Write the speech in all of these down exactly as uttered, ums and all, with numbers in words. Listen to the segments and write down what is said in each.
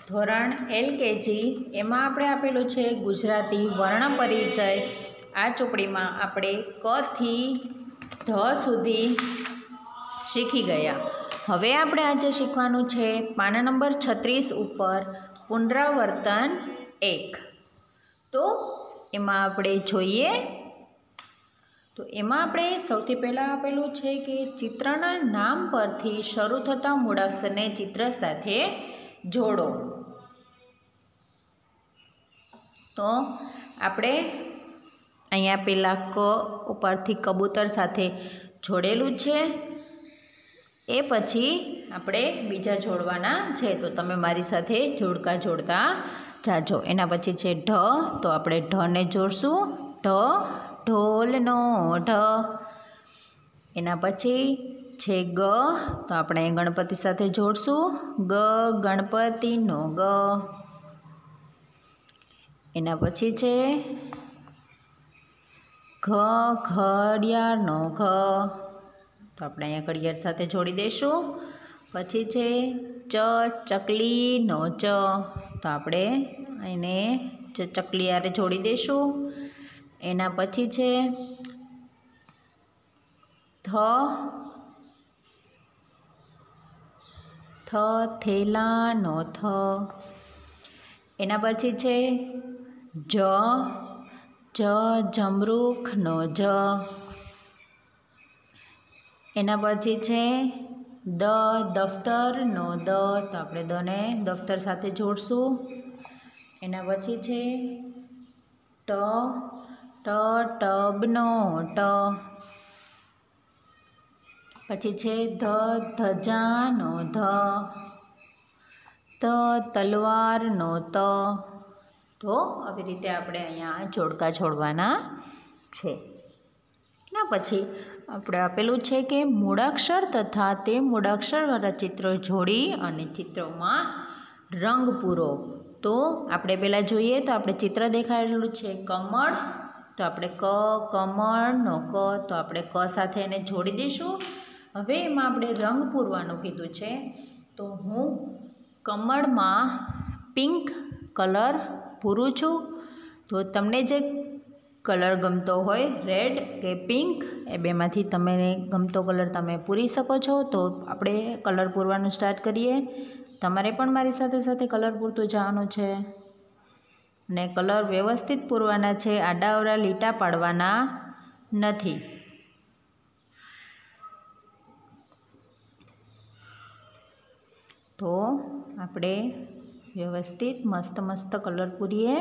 ધોરણ L KG એમાં આપણે આપેલું છે ગુજરાતી વર્ણ પરિચય। આ ચોપડીમાં આપણે ક થી ધ સુધી શીખી ગયા। હવે આપણે આજે શીખવાનું છે પાના નંબર છત્રીસ ઉપર પુનરાવર્તન એક। તો એમાં આપણે જોઈએ તો એમાં આપણે સૌથી પહેલાં આપેલું છે કે ચિત્રના નામ પરથી શરૂ થતા મૂળાક્ષરને ચિત્ર સાથે જોડો। તો આપણે અહીંયા પહેલાં ક ઉપરથી કબૂતર સાથે જોડેલું છે, એ પછી આપણે બીજા જોડવાના છે। તો તમે મારી સાથે જોડકા જોડતા જાજો। એના પછી છે ઢ, તો આપણે ઢને જોડશું, ઢ ઢોલનો ઢ। એના પછી છે ગ, તો આપણે ગણપતિ સાથે જોડશું, ગ ગણપતિનો ગ। એના પછી છે ઘ ઘડિયાળનો ઘ, તો આપણે અહીંયા ઘડિયાળ સાથે જોડી દઈશું। પછી છે ચ ચકલીનો ચ, તો આપણે એને ચકલી હારે જોડી દઈશું। એના પછી છે થ થ થેલાનો થ। એના પછી છે જ જ જમરૂખનો જ। એના પછી છે દ દફતરનો દ, તો આપણે દને દફતર સાથે જોડશું। એના પછી છે ટ ટ ટબનો ટ। પછી છે ધ ધજાનો ધ, ત તલવારનો ત। તો આવી રીતે આપણે અહીંયા જોડકા જોડવાના છે। એના પછી આપણે આપેલું છે કે મૂળાક્ષર તથા તે મૂળાક્ષરવાળા ચિત્રો જોડી અને ચિત્રોમાં રંગ પૂરો। તો આપણે પહેલાં જોઈએ તો આપણે ચિત્ર દેખાડેલું છે કમળ, તો આપણે ક કમળનો ક, તો આપણે ક સાથે એને જોડી દઈશું। હવે એમાં આપણે રંગ પૂરવાનું કીધું છે, તો હું કમળમાં પિંક કલર પૂરું છું। તો તમને જે કલર ગમતો હોય રેડ કે પિંક, એ બેમાંથી તમે ગમતો કલર તમે પૂરી શકો છો। તો આપણે કલર પૂરવાનું સ્ટાર્ટ કરીએ। તમારે પણ મારી સાથે સાથે કલર પૂરતું જવાનું છે ને કલર વ્યવસ્થિત પૂરવાના છે, આડાઅવળા લીટા પાડવાના નથી। તો આપણે વ્યવસ્થિત મસ્ત મસ્ત કલર પૂરીએ।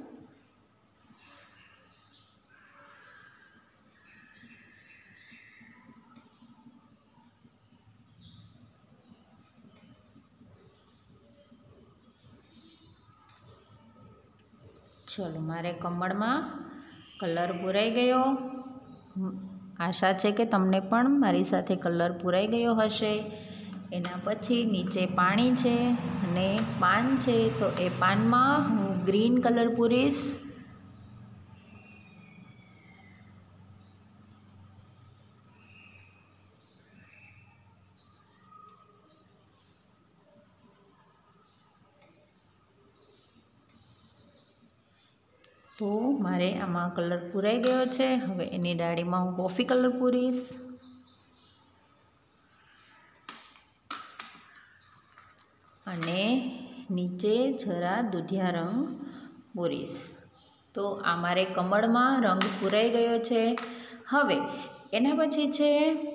ચલો, મારે કમળમાં કલર પૂરાઈ ગયો। આશા છે કે તમને પણ મારી સાથે કલર પૂરાઈ ગયો હશે। એના પછી નીચે પાણી છે અને પાન છે, તો એ પાનમાં હું ગ્રીન કલર પૂરીશ। તો મારે આમાં કલર પૂરાઈ ગયો છે। હવે એની ડાળીમાં હું કોફી કલર પૂરીશ અને નીચે જરા દૂધિયા રંગ પૂરીશ। તો આ મારે કમળમાં રંગ પૂરાઈ ગયો છે। હવે એના પછી છે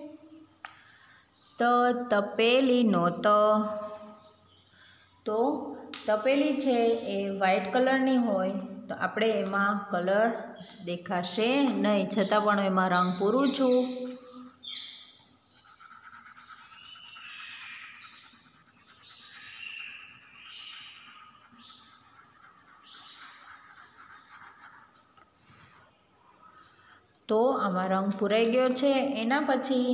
ત તપેલીનો ત, તો તપેલી છે એ વ્હાઈટ કલરની હોય, તો આપણે એમાં કલર દેખાશે નહીં, છતાં પણ એમાં રંગ પૂરું છું। તો આમાં રંગ પૂરાઈ ગયો છે। એના પછી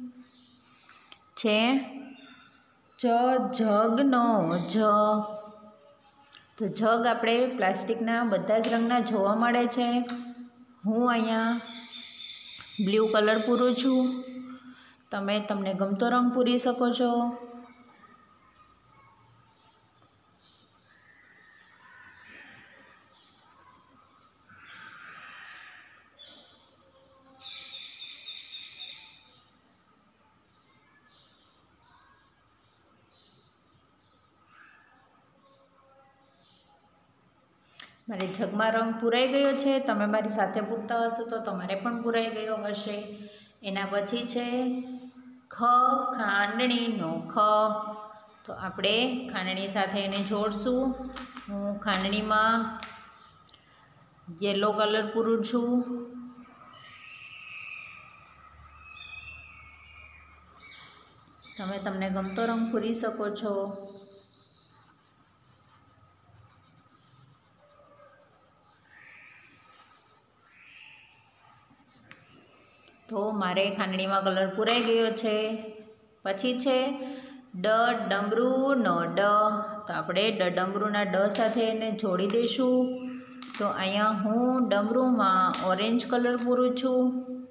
છે જ જગનો જ, તો જગ આપણે પ્લાસ્ટિકના બધા જ રંગના જોવા મળે છે। હું અહીંયા બ્લુ કલર પૂરું છું, તમે તમને ગમતો રંગ પૂરી શકો છો। મારે જગમાં રંગ પૂરાઈ ગયો છે, તમે મારી સાથે પૂરતા હશો તો તમારે પણ પૂરાઈ ગયો હશે। એના પછી છે ખ ખાંડણીનો ખ, તો આપણે ખાંડણી સાથે એને જોડશું। હું ખાંડણીમાં યલો કલર પૂરું છું। તમે તમને ગમતો રંગ પૂરી શકો છો। તો મારે ખાંડણીમાં કલર પૂરાઈ ગયો છે। પછી છે ડ ડમરૂનો ડ, તો આપણે ડ ડમરૂના ડ સાથે એને જોડી દઈશું। તો અહીંયા હું ડમરૂમાં ઓરેન્જ કલર પૂરું છું,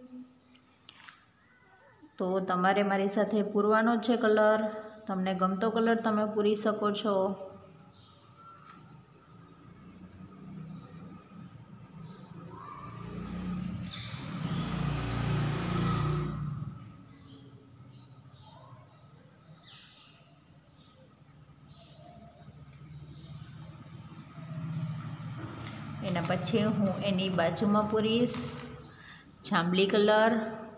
તો તમારે મારી સાથે પૂરવાનો છે કલર। તમને ગમતો કલર તમે પૂરી શકો છો। એના પછી હું એની બાજુમાં પૂરીશ જાંબલી કલર।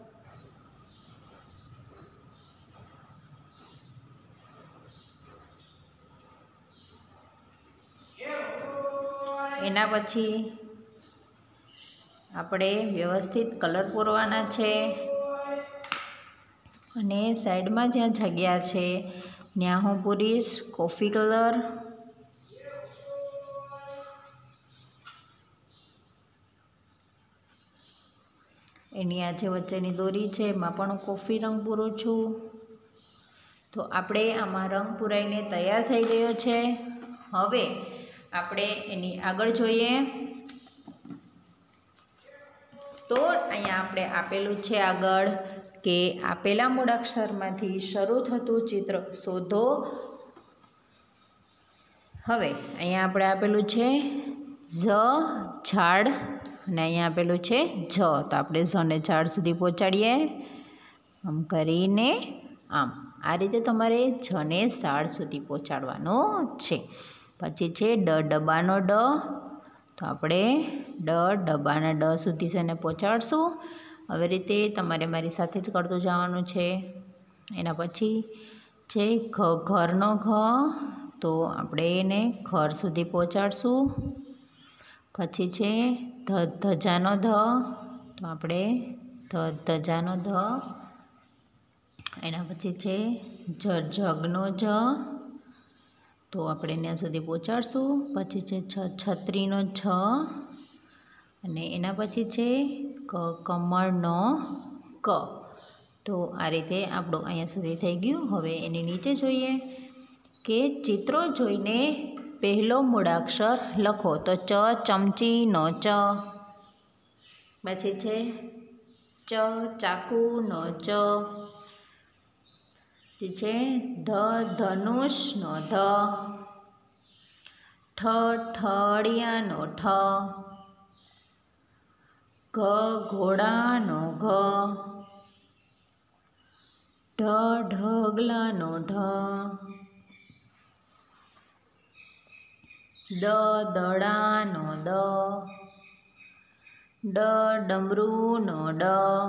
એના પછી આપણે વ્યવસ્થિત કલર પૂરવાના છે, અને સાઈડમાં જ્યાં જગ્યા છે ત્યાં હું પૂરીશ કોફી કલર। એની આ જે વચ્ચેની દોરી છે એમાં પણ હું કોફી રંગ પૂરું છું। તો આપણે આમાં રંગ પૂરાઈને તૈયાર થઈ ગયો છે। હવે આપણે એની આગળ જોઈએ તો અહીંયા આપણે આપેલું છે આગળ કે આપેલા મૂળાક્ષરમાંથી શરૂ થતું ચિત્ર શોધો। હવે અહીંયા આપણે આપેલું છે ઝ ઝાડ, અને અહીંયા આપેલું છે જ, તો આપણે ઝને ઝાડ સુધી પહોંચાડીએ આમ કરીને આમ, આ રીતે તમારે જને ઝાડ સુધી પહોંચાડવાનો છે। પછી છે ડ ડબ્બાનો ડ, તો આપણે ડ ડબ્બાના ડ સુધી છે ને પહોંચાડશું। આવી રીતે તમારે મારી સાથે જ કરતું જવાનું છે। એના પછી છે ઘ ઘરનો ઘ, તો આપણે એને ઘર સુધી પહોંચાડશું। પછી છે ધ ધજાનો ધ, તો આપણે ધ ધજાનો ધ। એના પછી છે જ જગનો જ, તો આપણે ત્યાં સુધી પહોંચાડશું। પછી છે છ છત્રીનો છ, અને એના પછી છે ક કમળનો ક। તો આ રીતે આપણું અહીંયા સુધી થઈ ગયું। હવે એની નીચે જોઈએ કે ચિત્રો જોઈને પહેલો મૂળાક્ષર લખો, તો ચ ચમચીનો ચ, પછી છે ચ ચાકુનો ચ, પછી છે ધ ધનુષનો ધ, ઠ ઠળિયાનો ઠ, ઘ ઘોડાનો ઘ, ઢ ઢગલાનો ઢ, દ દડાનો દ, ડ ડમરૂનો ડ,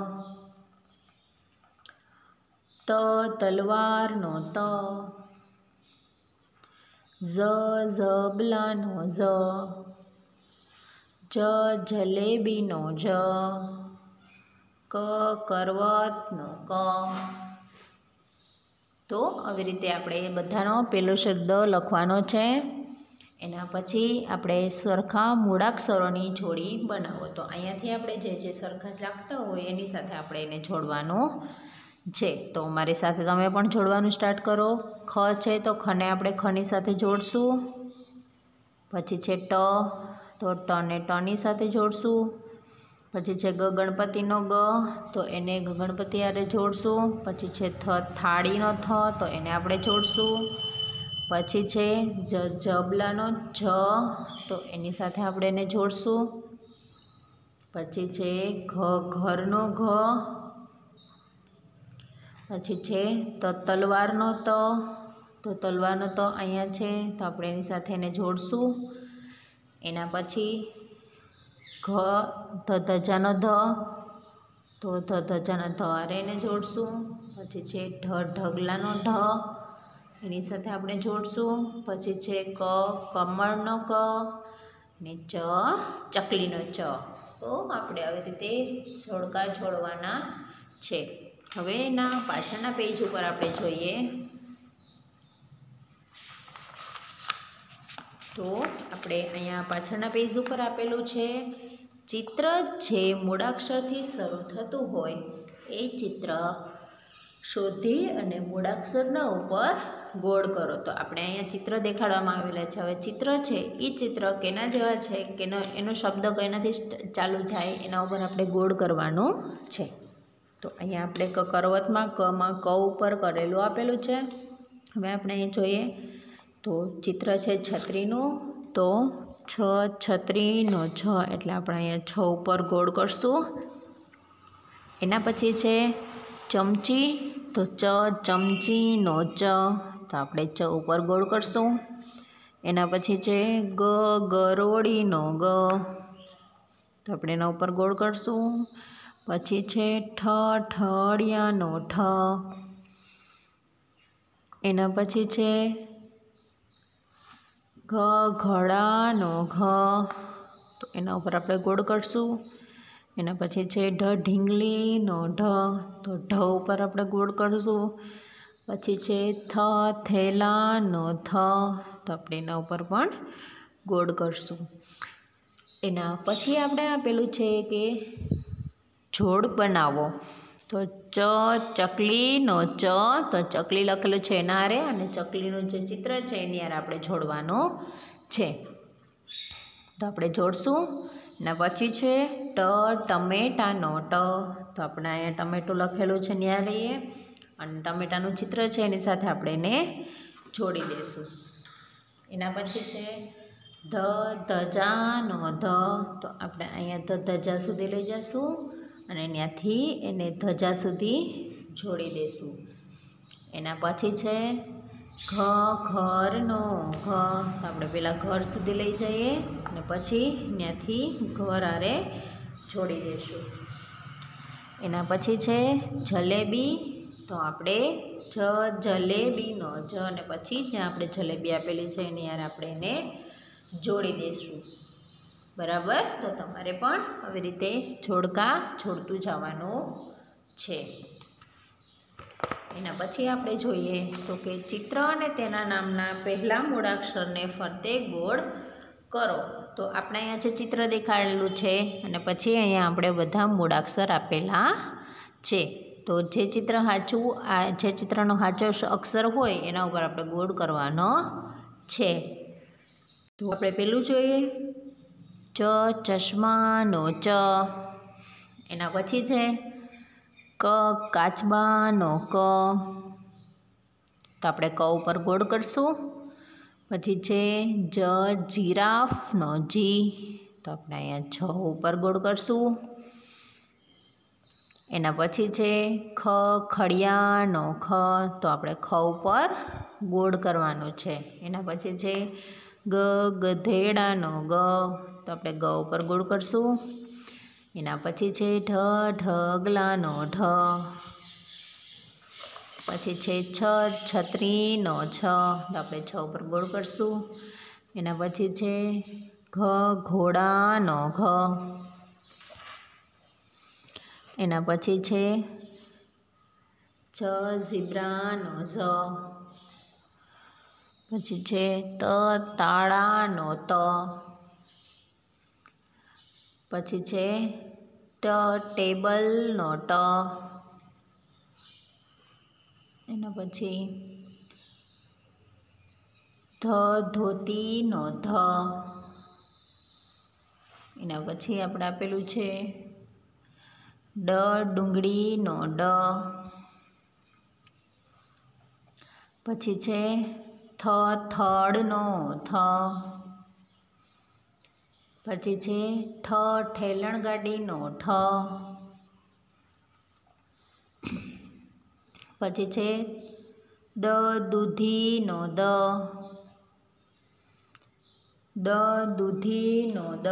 ત તલવારનો ત, ઝ ઝબલાનો ઝ, જ જલેબીનો જ, ક કરવતનો ક। તો આવી રીતે આપણે બધાનો પહેલો શબ્દ લખવાનો છે। એના પછી આપણે સરખા મૂળાક્ષરોની જોડી બનાવો, તો અહીંયાથી આપણે જે જે સરખા લાગતા હોય એની સાથે આપણે એને જોડવાનું છે। તો મારી સાથે તમે પણ જોડવાનું સ્ટાર્ટ કરો। ખ છે તો ખને આપણે ખની સાથે જોડશું। પછી છે ટ, તો ટને ટની સાથે જોડશું। પછી છે ગ ગણપતિનો ગ, તો એને ગ ગણપતિ હારે જોડશું। પછી છે થ થાળીનો થ, તો એને આપણે જોડશું। પછી છે જ જબલાનો જ, તો એની સાથે આપણે એને જોડશું। પછી છે ઘ ઘરનો ઘ, પછી છે ત તલવારનો ત, તો તલવારનો ત અહીંયા છે તો આપણે એની સાથે એને જોડશું। એના પછી ઘ ધ ધજાનો ધ, તો ધ ધજાનો ધ હારે એને જોડશું. પછી છે ઢ ઢગલાનો ઢ, એની સાથે આપણે જોડશું. પછી છે ક કમળનો ક, ને ચ ચકલીનો ચ. તો આપણે આવી રીતે જોડકા જોડવાના છે. હવે એના પાછળના પેજ ઉપર આપણે જોઈએ તો આપણે અહીંયા પાછળના પેજ ઉપર આપેલું છે ચિત્ર જે મૂળાક્ષરથી શરૂ થતું હોય એ ચિત્ર શોધી અને મૂળાક્ષરના ઉપર ગોળ કરો. તો આપણે અહીંયા ચિત્ર દેખાડવામાં આવેલા છે. હવે ચિત્ર છે એ ચિત્ર કેના જેવા છે, કેનો એનો શબ્દ કેનાથી ચાલુ થાય એના ઉપર આપણે ગોળ કરવાનું છે. તો અહીંયા આપણે ક કરવતમાં કમાં ક ઉપર કરેલું આપેલું છે. હવે આપણે અહીં જોઈએ તો ચિત્ર છે છત્રીનું, તો છ છત્રીનો છ એટલે આપણે અહીંયા છ ઉપર ગોળ કરશું. એના પછી છે ચમચી, તો ચ ચમચીનો ચ, તો આપણે ચ ઉપર ગોળ કરશું. એના પછી છે ગ ગરોળીનો ગ, તો આપણે એના ઉપર ગોળ કરશું. પછી છે ઠ ઠળિયાનો ઠ, એના પછી છે ઘ ઘડાનો ઘ, તો એના ઉપર આપણે ગોળ કરશું. એના પછી છે ઢ ઢીંગલીનો ઢ, તો ઢ ઉપર આપણે ગોળ કરશું. પછી છે થ થેલાનો થ, તો આપણે એના ઉપર પણ ગોળ કરશું. એના પછી આપણે આપેલું છે કે જોડ બનાવો, તો ચ ચકલીનો ચ, તો ચકલી લખેલું છે એના હારે અને ચકલીનું જે ચિત્ર છે એની હારે આપણે જોડવાનું છે. તો આપણે જોડશું. એના પછી છે ટ ટમેટાનો ટ, તો આપણે અહીંયા ટમેટું લખેલું છે ત્યાં લઈએ અને ટમેટાનું ચિત્ર છે એની સાથે આપણે એને જોડી દઈશું. એના પછી છે ધ ધજાનો ધ, તો આપણે અહીંયા ધ ધજા સુધી લઈ જઈશું અને ત્યાંથી એને ધજા સુધી જોડી દઈશું. એના પછી છે ઘ ઘરનો ઘ, તો આપણે પહેલાં ઘર સુધી લઈ જઈએ અને પછી ત્યાંથી ઘર હારે જોડી દઈશું. એના પછી છે જલેબી, તો આપણે જ જલેબીનો જ અને પછી જ્યાં આપણે જલેબી આપેલી છે એની યાર આપણે એને જોડી દઈશું. બરાબર, તો તમારે પણ આવી રીતે જોડકા જોડતું જવાનું છે. એના પછી આપણે જોઈએ તો કે ચિત્ર અને તેના નામના પહેલા મૂળાક્ષરને ફરતે ગોળ કરો. તો આપણે અહીંયા જે ચિત્ર દેખાડેલું છે અને પછી અહીંયા આપણે બધા મૂળાક્ષર આપેલા છે. તો જે ચિત્ર સાચું આ જે ચિત્રનો સાચો અક્ષર હોય એના ઉપર આપણે ગોળ કરવાનો છે. તો આપણે પેલું જોઈએ ચ ચશ્માનો ચ, એના પછી છે ક કાચબાનો ક, તો આપણે ક ઉપર ગોળ કરશું. પછી છે જ જીરાફનો જી, તો આપણે અહીંયા છ ઉપર ગોળ કરશું. એના પછી છે ખ ખડિયાનો ખ, તો આપણે ખ ઉપર ગોળ કરવાનું છે. એના પછી છે ગ ગધેડાનો ગ, તો આપણે ગ ઉપર ગોળ કરશું. એના પછી છે ઢ ઢગલાનો ઢ, પછી છે છ છત્રીનો છ, તો આપણે છ ઉપર ગોળ કરશું. એના પછી છે ઘ ઘોડાનો ઘ, એના પછી છે જ ઝીબ્રાનો ઝ, પછી છે ત તાળાનો ત, પછી છે ટ ટેબલનો ટ, એના પછી ધ ધોતીનો ધ, એના પછી આપણે આપેલું છે ડ ડુંગળીનો ડ, પછી છે થ થડનો થ, પછી છે ઠ ઠેલણ ગાડીનો ઠ, પછી છે દ દૂધીનો દ, દ દૂધીનો દ.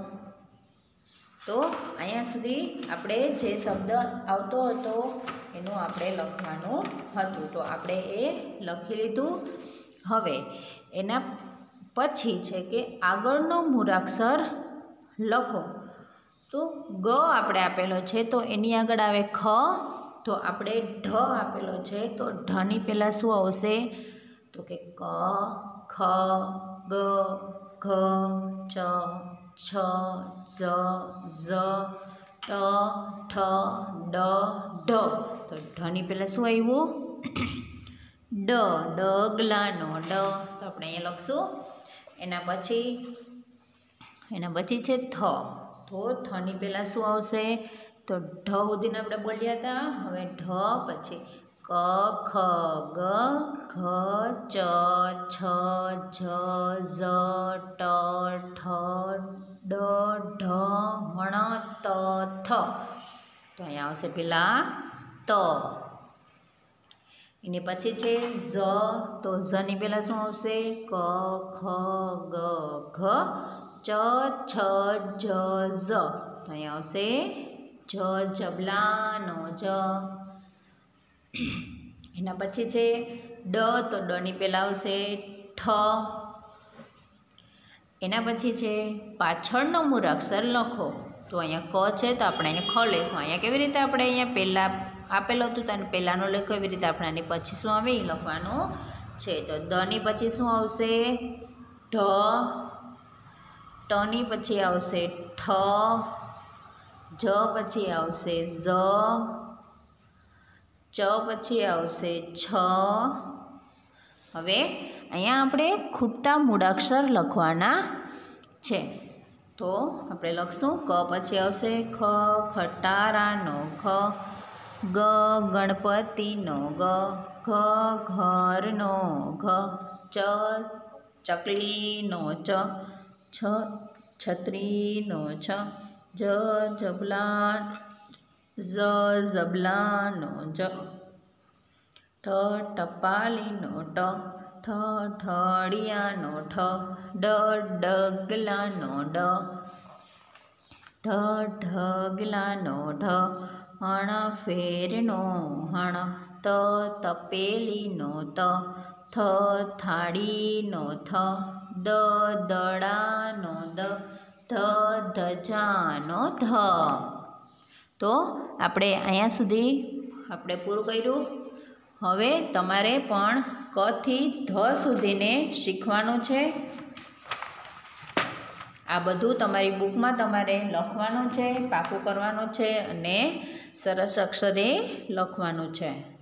તો અહીંયા સુધી આપણે જે શબ્દ આવતો હતો એનું આપણે લખવાનું હતું, તો આપણે એ લખી લીધું. હવે એના પછી છે કે આગળનો મૂળાક્ષર લખો. તો ગ આપણે આપેલો છે તો એની આગળ આવે ખ, તો આપણે ઢ આપેલો છે તો ઢની પહેલાં શું આવશે? તો કે ક, ખ, ગ, ઘ, ચ, છ, ઝ, ઝ, ટ, ઠ, ડ, ઢ. તો ઢની પહેલાં શું આવ્યું? ડ. ડગલાનો ડ. તો આપણે અહીંયા લખશું. એના પછી એના પછી છે થ. તો થની પહેલાં શું આવશે? તો ઢ સુધીને આપણે બોલ્યા હતા. હવે ઢ પછી ક, ખ, ગ, ઘ, ચ, છ, ઝ, ઝ, ટ, ઠ, ડ, ઢ, હણ, ત, થ. તો અહીંયા આવશે પેલા ત. એની પછી છે ઝ. તો ઝની પહેલાં શું આવશે? ક, ખ, ગ, ઘ, ચ, છ, જ, ઝ. તો અહીંયા આવશે જ. જબલાનો જ. એના પછી છે ડ. તો ડની પહેલાં આવશે ઠ. એના પછી છે પાછળનો મૂળાક્ષર લખો. તો અહીંયા ક છે તો આપણે અહીંયા ખ લખવું. અહીંયા કેવી રીતે આપણે અહીંયા પહેલાં આપેલું હતું તો એને પહેલાંનો લખો એવી રીતે આપણે આની પછી શું આવે એ લખવાનું છે. તો દની પછી શું આવશે? ધ. ટની પછી આવશે ઠ. જ પછી આવશે ઝ. ચ પછી આવશે છ. હવે અહીંયા આપણે ખૂટતા મૂળાક્ષર લખવાના છે. તો આપણે લખશું. ક પછી આવશે ખ, ખટારાનો ખ, ગ, ગણપતિનો ગ, ઘ, ઘરનો ઘ, ચ, ચકલીનો ચ, છ, છત્રીનો છ, જ, જબલા, ઝ, ઝબલાનો જ, ઠ, ટપાલીનો ટ, ઠ, ઠળિયાનો ઠ, ડ, ડગલાનો ડ, ઢ, ઢગલાનો ઢ, હણ, ફેરનો હણ, ત, તપેલીનો ત, થ, થાળીનો થ, દ, દડાનો દ, ધ, ધજાનો ધ. તો આપણે અહીંયા સુધી આપણે પૂરું કર્યું. હવે તમારે પણ ક થી ધ સુધીને શીખવાનું છે. આ બધું તમારી બુકમાં તમારે લખવાનું છે, પાકું કરવાનું છે અને સરસ અક્ષરે લખવાનું છે.